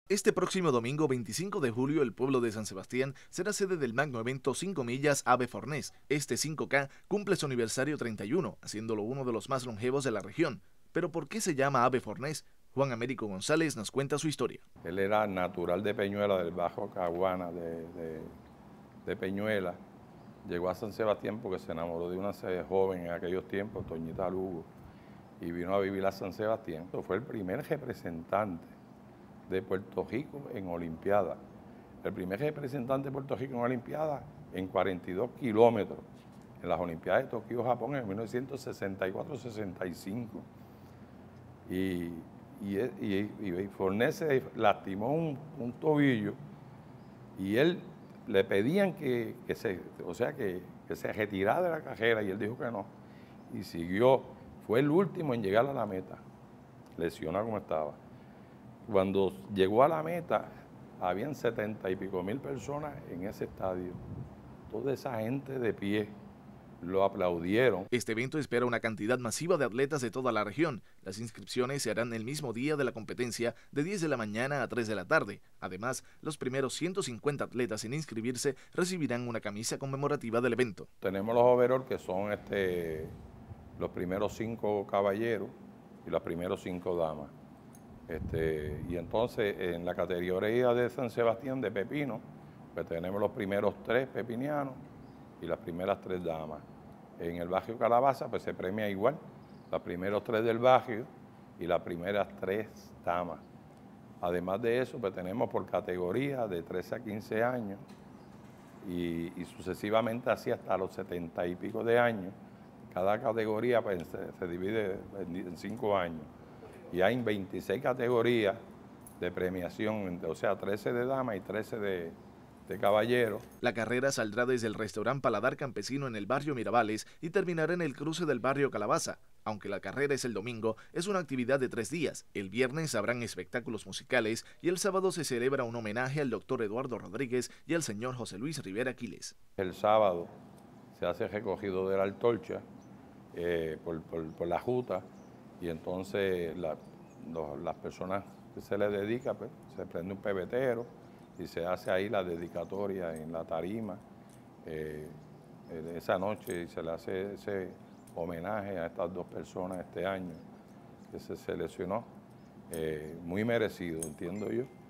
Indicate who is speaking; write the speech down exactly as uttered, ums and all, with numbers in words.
Speaker 1: Este próximo domingo veinticinco de julio el pueblo de San Sebastián será sede del magno evento cinco millas Ave Fornés. Este cinco K cumple su aniversario treinta y uno, haciéndolo uno de los más longevos de la región. Pero ¿por qué se llama Ave Fornés? Juan Américo González nos cuenta su historia.
Speaker 2: Él era natural de Peñuela, del Bajo Caguana, de, de, de Peñuela. Llegó a San Sebastián porque se enamoró de una joven en aquellos tiempos, Toñita Lugo, y vino a vivir a San Sebastián. Fue el primer representante de Puerto Rico en Olimpiada. El primer representante de Puerto Rico en Olimpiada en cuarenta y dos kilómetros, en las Olimpiadas de Tokio, Japón, en mil novecientos sesenta y cuatro sesenta y cinco. Y, y, y, y Fornés se lastimó un, un tobillo y él le pedían que, que se, o sea, que, que se retirara de la carrera y él dijo que no. Y siguió, fue el último en llegar a la meta, lesionado como estaba. Cuando llegó a la meta, habían setenta y pico mil personas en ese estadio. Toda esa gente de pie lo aplaudieron.
Speaker 1: Este evento espera una cantidad masiva de atletas de toda la región. Las inscripciones se harán el mismo día de la competencia, de diez de la mañana a tres de la tarde. Además, los primeros ciento cincuenta atletas en inscribirse recibirán una camisa conmemorativa del evento.
Speaker 2: Tenemos los overall, que son este, los primeros cinco caballeros y las primeros cinco damas. Este, y entonces en la categoría de San Sebastián de Pepino, pues tenemos los primeros tres pepinianos y las primeras tres damas. En el barrio Calabaza pues se premia igual, los primeros tres del barrio y las primeras tres damas. Además de eso, pues tenemos por categoría de trece a quince años y, y sucesivamente así hasta los setenta y pico de años. Cada categoría pues, se, se divide en, en cinco años. Y hay veintiséis categorías de premiación, o sea, trece de damas y trece de, de caballeros.
Speaker 1: La carrera saldrá desde el restaurante Paladar Campesino en el barrio Mirabales y terminará en el cruce del barrio Calabaza. Aunque la carrera es el domingo, es una actividad de tres días. El viernes habrán espectáculos musicales y el sábado se celebra un homenaje al doctor Eduardo Rodríguez y al señor José Luis Rivera Quiles.
Speaker 2: El sábado se hace recogido de la antorcha eh, por, por, por la juta. Y entonces la, los, las personas que se les dedica, pues, se prende un pebetero y se hace ahí la dedicatoria en la tarima eh, esa noche y se le hace ese homenaje a estas dos personas este año que se seleccionó, eh, muy merecido, entiendo yo.